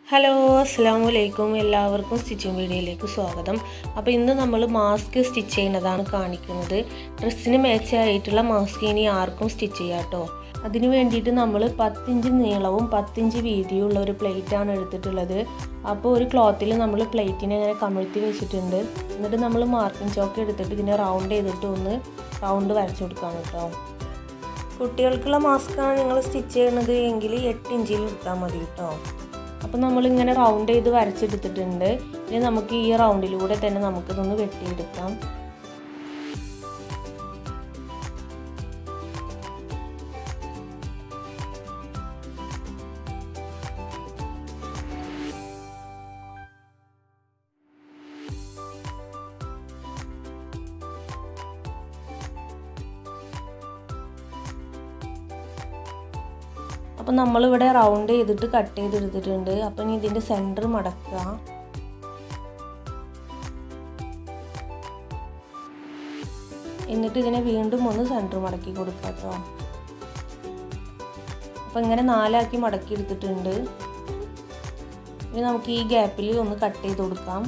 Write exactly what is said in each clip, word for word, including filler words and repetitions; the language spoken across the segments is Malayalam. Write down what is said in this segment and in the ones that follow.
ഹലോ അസ്സലാമു അലൈക്കും എല്ലാവർക്കും സ്റ്റിച്ചിങ് വീഡിയോയിലേക്ക് സ്വാഗതം. അപ്പോൾ ഇന്ന് നമ്മൾ മാസ്ക് സ്റ്റിച്ച് ചെയ്യുന്നതാണ് കാണിക്കുന്നത്. ഡ്രസ്സിന് മാച്ചായിട്ടുള്ള മാസ്ക് ഇനി ആർക്കും സ്റ്റിച്ച് ചെയ്യാം കേട്ടോ. അതിന് വേണ്ടിയിട്ട് നമ്മൾ പത്തിഞ്ച് നീളവും പത്തിഞ്ച് വീതിയുള്ള ഒരു പ്ലേറ്റാണ് എടുത്തിട്ടുള്ളത്. അപ്പോൾ ഒരു ക്ലോത്തിൽ നമ്മൾ പ്ലേറ്റിനെ ഇങ്ങനെ കമിഴ്ത്തി വെച്ചിട്ടുണ്ട്. എന്നിട്ട് നമ്മൾ മാർക്കിംഗ് ചോക്ക് എടുത്തിട്ട് ഇതിനെ റൗണ്ട് ചെയ്തിട്ട് ഒന്ന് റൗണ്ട് വരച്ചു കൊടുക്കാം കേട്ടോ. കുട്ടികൾക്കുള്ള മാസ്കാണ് നിങ്ങൾ സ്റ്റിച്ച് ചെയ്യണത് എങ്കിൽ എട്ട് ഇഞ്ചിൽ എടുത്താൽ മതി കേട്ടോ. അപ്പോൾ നമ്മളിങ്ങനെ റൗണ്ട് ചെയ്ത് വരച്ചെടുത്തിട്ടുണ്ട്. ഇനി നമുക്ക് ഈ റൗണ്ടിലൂടെ തന്നെ നമുക്കിതൊന്ന് വെട്ടിയെടുക്കാം. അപ്പോൾ നമ്മളിവിടെ റൗണ്ട് ചെയ്തിട്ട് കട്ട് ചെയ്തെടുത്തിട്ടുണ്ട്. അപ്പം ഇനി ഇതിൻ്റെ സെൻറ്റർ മടക്കുക. എന്നിട്ട് ഇതിനെ വീണ്ടും ഒന്ന് സെൻറ്റർ മടക്കി കൊടുക്കുക കേട്ടോ. അപ്പം ഇങ്ങനെ നാലാക്കി മടക്കി എടുത്തിട്ടുണ്ട്. ഇനി നമുക്ക് ഈ ഗ്യാപ്പിൽ ഒന്ന് കട്ട് ചെയ്ത് കൊടുക്കാം.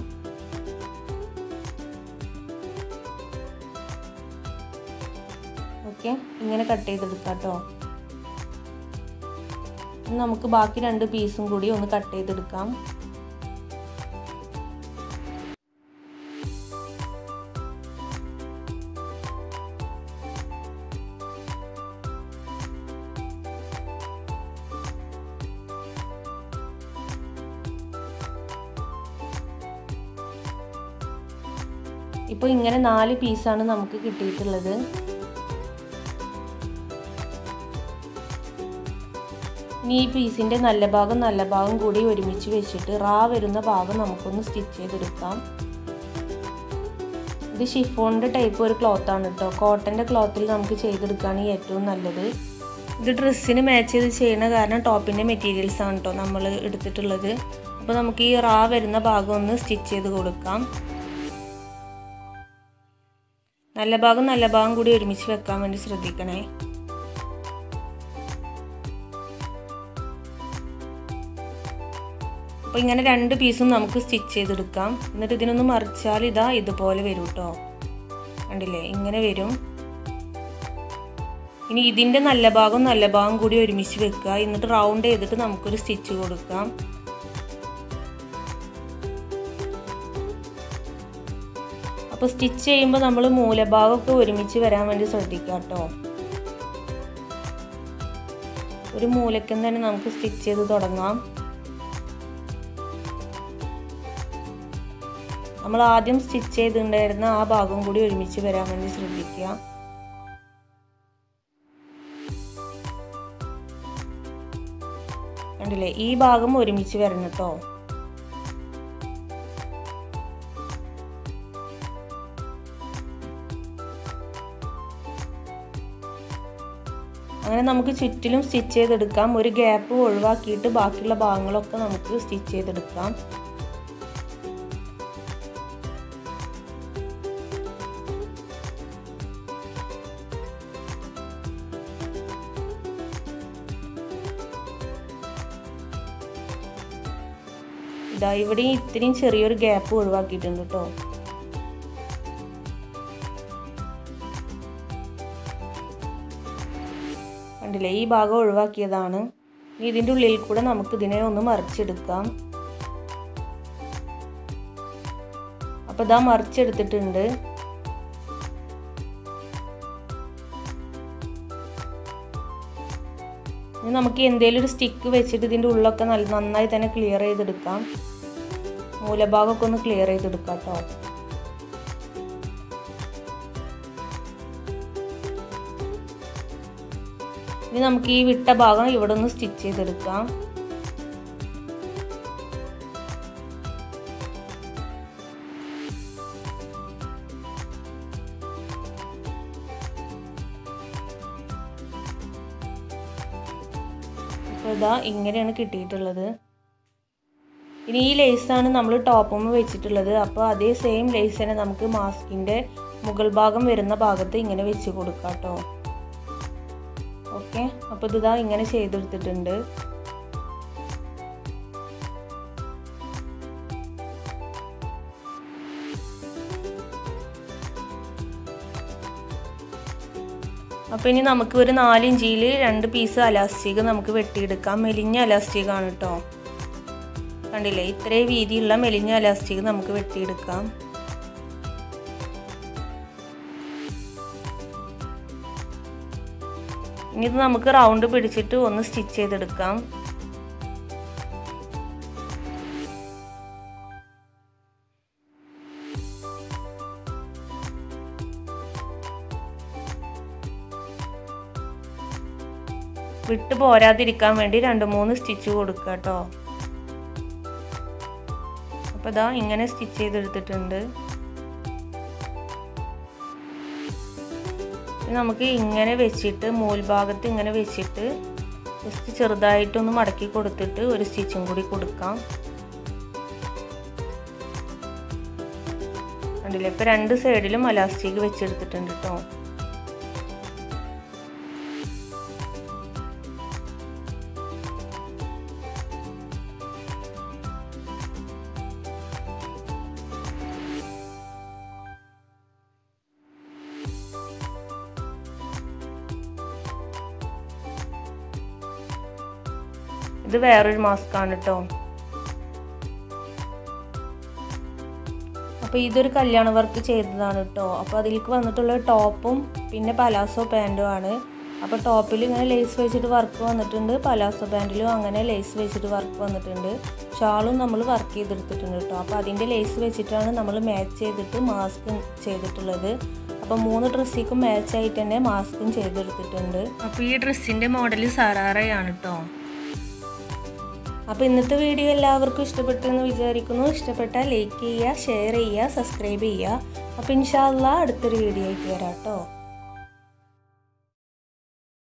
ഓക്കെ, ഇങ്ങനെ കട്ട് ചെയ്തെടുക്കാം കേട്ടോ. നമുക്ക് ബാക്കി രണ്ട് പീസും കൂടി ഒന്ന് കട്ട് ചെയ്തെടുക്കാം. ഇപ്പോൾ ഇങ്ങനെ നാല് പീസാണ് നമുക്ക് കിട്ടിയിട്ടുള്ളത്. ഇനി ഈ പീസിൻ്റെ നല്ല ഭാഗം നല്ല ഭാഗം കൂടി ഒരുമിച്ച് വെച്ചിട്ട് റാ വരുന്ന ഭാഗം നമുക്കൊന്ന് സ്റ്റിച്ച് ചെയ്തെടുക്കാം. ഇത് ഷിഫോണിൻ്റെ ടൈപ്പ് ഒരു ക്ലോത്താണ് കേട്ടോ. കോട്ടൻ്റെ ക്ലോത്തിൽ നമുക്ക് ചെയ്തെടുക്കുകയാണ് ഏറ്റവും നല്ലത്. ഇത് ഡ്രസ്സിന് മാച്ച് ചെയ്ത് ചെയ്യുന്ന കാരണം ടോപ്പിൻ്റെ മെറ്റീരിയൽസ് ആണ് കേട്ടോ നമ്മൾ എടുത്തിട്ടുള്ളത്. അപ്പോൾ നമുക്ക് ഈ റാ വരുന്ന ഭാഗം ഒന്ന് സ്റ്റിച്ച് ചെയ്ത് കൊടുക്കാം. നല്ല ഭാഗം നല്ല ഭാഗം കൂടി ഒരുമിച്ച് വെക്കാൻ വേണ്ടി ശ്രദ്ധിക്കണേ. അപ്പോൾ ഇങ്ങനെ രണ്ട് പീസും നമുക്ക് സ്റ്റിച്ച് ചെയ്തെടുക്കാം. എന്നിട്ട് ഇതിനൊന്ന് മറിച്ചാൽ ഇതാ ഇതുപോലെ വരും കേട്ടോ. കണ്ടില്ലേ, ഇങ്ങനെ വരും. ഇനി ഇതിൻ്റെ നല്ല ഭാഗം നല്ല ഭാഗം കൂടി ഒരുമിച്ച് വെക്കുക. എന്നിട്ട് റൗണ്ട് ചെയ്തിട്ട് നമുക്കൊരു സ്റ്റിച്ച് കൊടുക്കാം. അപ്പോൾ സ്റ്റിച്ച് ചെയ്യുമ്പോൾ നമ്മൾ മൂലഭാഗമൊക്കെ ഒരുമിച്ച് വരാൻ വേണ്ടി ശ്രദ്ധിക്കാം കേട്ടോ. ഒരു മൂലയ്ക്കും തന്നെ നമുക്ക് സ്റ്റിച്ച് ചെയ്ത് തുടങ്ങാം. നമ്മൾ ആദ്യം സ്റ്റിച്ച് ചെയ്തിട്ടുണ്ടായിരുന്ന ആ ഭാഗം കൂടി ഒരുമിച്ച് വരാൻ വേണ്ടി ശ്രദ്ധിക്കുക. കണ്ടില്ലേ, ഈ ഭാഗം ഒരുമിച്ച് വരണം കേട്ടോ. അങ്ങനെ നമുക്ക് ചുറ്റിലും സ്റ്റിച്ച് ചെയ്തെടുക്കാം. ഒരു ഗ്യാപ്പ് ഒഴിവാക്കിയിട്ട് ബാക്കിയുള്ള ഭാഗങ്ങളൊക്കെ നമുക്ക് സ്റ്റിച്ച് ചെയ്തെടുക്കാം. ഇതാ ഇവിടെ ഇത്രയും ചെറിയൊരു ഗ്യാപ്പ് ഒഴിവാക്കിയിട്ടുണ്ട് കേട്ടോ. കണ്ടില്ലേ, ഈ ഭാഗം ഒഴിവാക്കിയതാണ്. ഇതിൻ്റെ ഉള്ളിൽ കൂടെ നമുക്ക് ഇതിനെ ഒന്ന് മറിച്ചെടുക്കാം. അപ്പോൾ ഇതാ മറിച്ചെടുത്തിട്ടുണ്ട്. ഇനി നമുക്ക് എന്തെങ്കിലും ഒരു സ്റ്റിക്ക് വെച്ചിട്ട് ഇതിൻ്റെ ഉള്ളൊക്കെ നല്ല നന്നായി തന്നെ ക്ലിയർ ചെയ്തെടുക്കാം. മൂലഭാഗമൊക്കെ ഒന്ന് ക്ലിയർ ചെയ്തെടുക്കാം കേട്ടോ. ഇനി നമുക്ക് ഈ വിട്ട ഭാഗം ഇവിടെ ഒന്ന് സ്റ്റിച്ച് ചെയ്തെടുക്കാം. അപ്പോൾ ഇതാ ഇങ്ങനെയാണ് കിട്ടിയിട്ടുള്ളത്. ഇനി ഈ ലേസാണ് നമ്മൾ ടോപ്പും വെച്ചിട്ടുള്ളത്. അപ്പോൾ അതേ സെയിം ലേസ് തന്നെ നമുക്ക് മാസ്കിൻ്റെ മുകൾ ഭാഗം വരുന്ന ഭാഗത്ത് ഇങ്ങനെ വെച്ച് കൊടുക്കാം കേട്ടോ. ഓക്കെ, അപ്പോൾ ഇതാ ഇങ്ങനെ ചെയ്തെടുത്തിട്ടുണ്ട്. അപ്പോൾ ഇനി നമുക്ക് ഒരു നാല് ഇഞ്ചിയിൽ രണ്ട് പീസ് അലാസ്റ്റിക് നമുക്ക് വെട്ടിയെടുക്കാം. മെലിഞ്ഞ അലാസ്റ്റിക് ആണ് കേട്ടോ. കണ്ടില്ലേ, ഇത്രയും വീതിയുള്ള മെലിഞ്ഞ അലാസ്റ്റിക് നമുക്ക് വെട്ടിയെടുക്കാം. ഇനി ഇത് നമുക്ക് റൗണ്ട് പിടിച്ചിട്ട് ഒന്ന് സ്റ്റിച്ച് ചെയ്തെടുക്കാം. വിട്ട് പോരാതിരിക്കാൻ വേണ്ടി രണ്ട് മൂന്ന് സ്റ്റിച്ച് കൊടുക്കുക കേട്ടോ. അപ്പോൾ ഇതാ ഇങ്ങനെ സ്റ്റിച്ച് ചെയ്തെടുത്തിട്ടുണ്ട്. നമുക്ക് ഇങ്ങനെ വെച്ചിട്ട് മൂൽഭാഗത്ത് ഇങ്ങനെ വെച്ചിട്ട് ജസ്റ്റ് ചെറുതായിട്ടൊന്ന് മടക്കി കൊടുത്തിട്ട് ഒരു സ്റ്റിച്ചും കൂടി കൊടുക്കാം. കണ്ടില്ലേ, ഇപ്പോൾ രണ്ട് സൈഡിലും അലാസ്റ്റിക് വെച്ചെടുത്തിട്ടുണ്ട് കേട്ടോ. ഇത് വേറൊരു മാസ്ക് ആണ് കേട്ടോ. അപ്പോൾ ഇതൊരു കല്യാണ വർക്ക് ചെയ്തതാണ് കേട്ടോ. അപ്പോൾ അതിലേക്ക് വന്നിട്ടുള്ള ടോപ്പും പിന്നെ പലാസോ പാൻറ്റും ആണ്. അപ്പോൾ ടോപ്പിൽ ഇങ്ങനെ ലേസ് വെച്ചിട്ട് വർക്ക് വന്നിട്ടുണ്ട്, പലാസോ പാൻറ്റിലും അങ്ങനെ ലേസ് വെച്ചിട്ട് വർക്ക് വന്നിട്ടുണ്ട്. ഷാളും നമ്മൾ വർക്ക് ചെയ്തെടുത്തിട്ടുണ്ട് കേട്ടോ. അപ്പോൾ അതിൻ്റെ ലേസ് വെച്ചിട്ടാണ് നമ്മൾ മാച്ച് ചെയ്തിട്ട് മാസ്ക് ചെയ്തിട്ടുള്ളത്. അപ്പോൾ മൂന്ന് ഡ്രസ്സിക്കും മാച്ച് ആയിട്ട് തന്നെ മാസ്കും ചെയ്തെടുത്തിട്ടുണ്ട്. അപ്പോൾ ഈ ഡ്രസ്സിൻ്റെ മോഡൽ സറാറയാണ് കേട്ടോ. അപ്പോൾ ഇന്നത്തെ വീഡിയോ എല്ലാവർക്കും ഇഷ്ടപ്പെട്ടു എന്ന് വിചാരിക്കുന്നു. ഇഷ്ടപ്പെട്ടാൽ ലൈക്ക് ചെയ്യുക, ഷെയർ ചെയ്യുക, സബ്സ്ക്രൈബ് ചെയ്യുക. അപ്പോൾ ഇൻഷാ അല്ലാഹ് അടുത്തൊരു വീഡിയോ ആയിട്ട് വരാം കേട്ടോ.